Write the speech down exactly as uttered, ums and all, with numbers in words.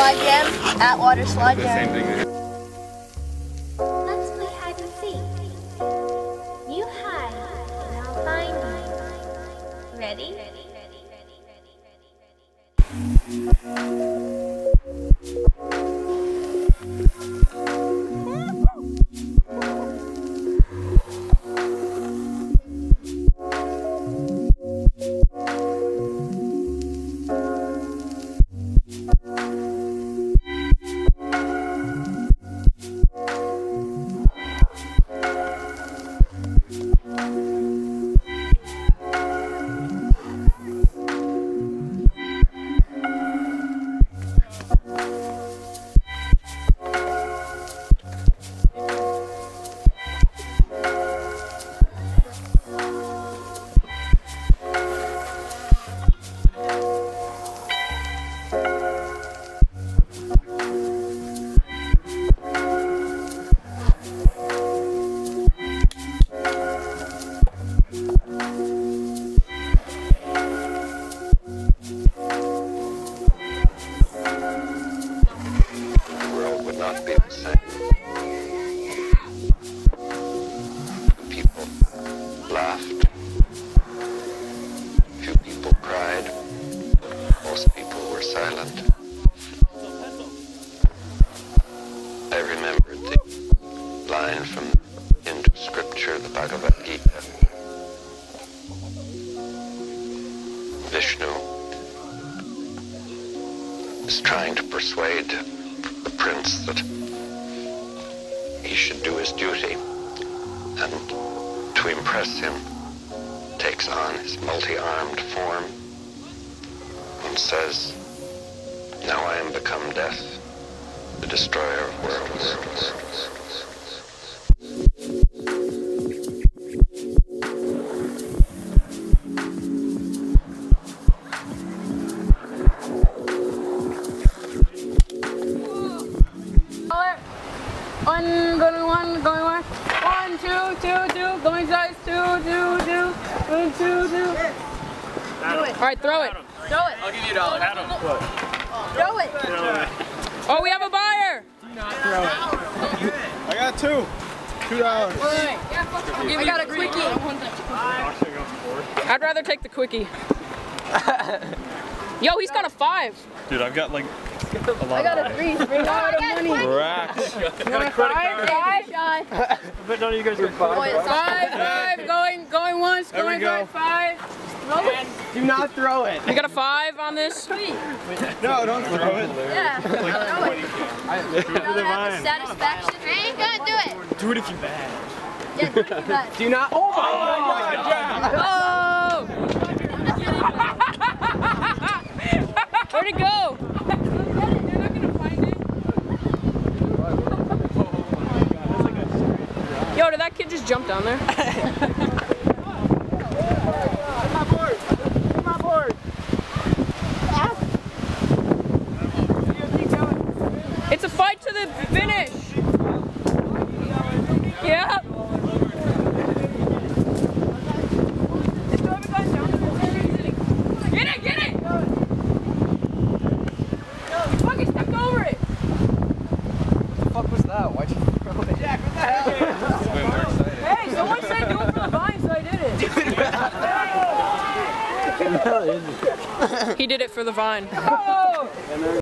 Slide Jam at Water Slide Jam. Same thing. Let's play hide and seek. You hide, and I'll find you. Ready? Ready, ready, ready, ready, ready, ready. Not be the same. People laughed. Few people cried. Most people were silent. I remembered the line from Hindu scripture, the Bhagavad Gita. Vishnu is trying to persuade the prince that he should do his duty, and to impress him takes on his multi-armed form and says, "Now I am become death, the destroyer of worlds." One, going one, going one. One, two, two, two, going size, two, two, two, one, two, two. Do it. All right, throw it. Throw it. I'll give you a dollar. Adam. What? Throw it. Oh, we have a buyer. Throw it. I got two. Two dollars. I got a quickie. I'd rather take the quickie. Yo, he's got a five. Dude, I've got like a lot I got of a three. Three dollars of money. racks. You want a five? Five? Shy. I bet none of you guys got Boy, it's Five, five, going, going once, There we going go. five, five. Do not throw it. You got a five on this? Sweet. No, don't throw it. Yeah. Throw it. Do it for the Have the vine. satisfaction. I ain't gonna do it. Do it if you bad. Yeah, do it if you bet. Do not. Oh my God! Oh! Where'd it go? They're not gonna find it. Yo, did that kid just jump down there? My board. My board. It's a fight to the finish. Yeah. Get it, get it! You fucking stepped over it! What the fuck was that? Why'd you throw it? Jack, what the hell? Way more excited. Hey, someone said do it for the vine, so I did it. He did it for the vine.